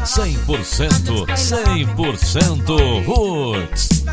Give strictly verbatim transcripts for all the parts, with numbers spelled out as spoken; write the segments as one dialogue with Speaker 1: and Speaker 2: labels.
Speaker 1: cem por cento, cem por cento Roots.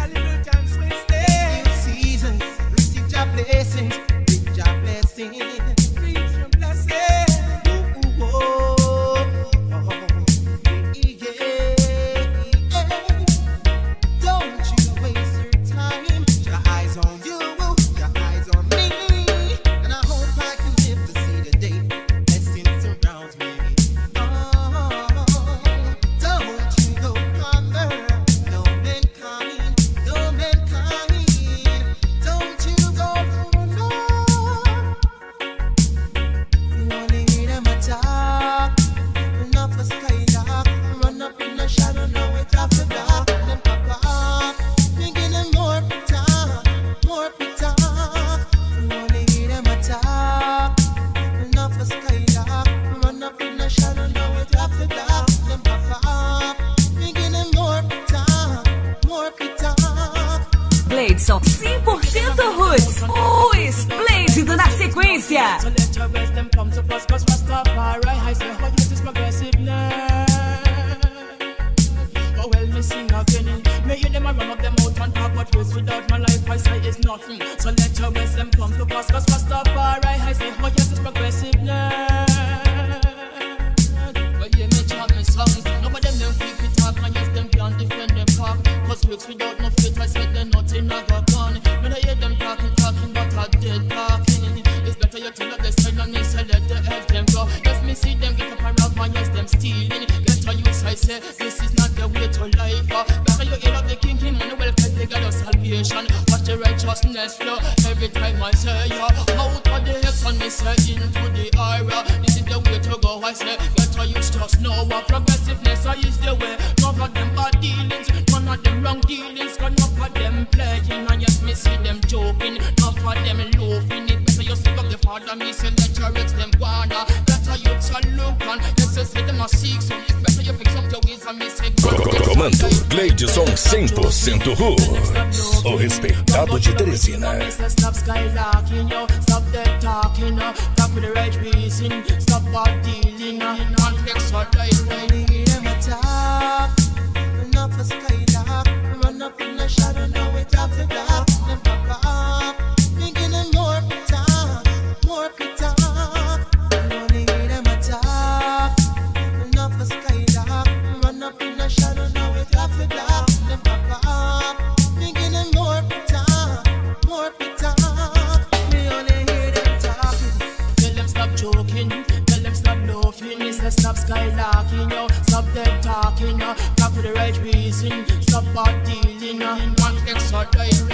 Speaker 2: Gleidson, cem por cento Roots, o esplêndido na sequência.
Speaker 3: Without no fit, I said they're nothing I got gone. When I hear them talking, talking, but I did talking. It's better you tell them this and they say let the help them go. If me see them get up and rob man, yes, them stealing. Get a use, I say, this is not the way to life. Better you hear of the king, him on the well, cause they got your salvation. Watch the righteousness flow every time I say, yeah. Out of the hex on me, say, into the area. This is the way to go, I say, get a use, just know what progressiveness is the way. None of them bad dealings, none of them wrong dealings, cause none of them playing, and yes, me see them joking, none of them loafing. It better you speak up the father, me say let your ex them wanna. Better you tell look on, yes, I say them a seek, so it's better you fix up your ways and me say
Speaker 1: Comando Gleidson cem por cento Roots, o respeitado de Teresina.
Speaker 3: Stop skylarking, yo, stop that talking, uh, talk with the right reason, stop bad dealing, uh, conflicts are life, when you hear them talk, enough of skylark, run up in the shadow, now it's after dark, then pop up, thinking them more for talk, more for talk, when you hear them talk, enough of skylark, run up in the shadow, now it's after dark, then pop up, thinking them more for talk, more for talk, me only hear them talking, tell them stop joking, tell them stop laughing, me say stop skylarking, yo, stop dead talking, uh, talk for the right reason, stop bad dealing, uh, one extra life.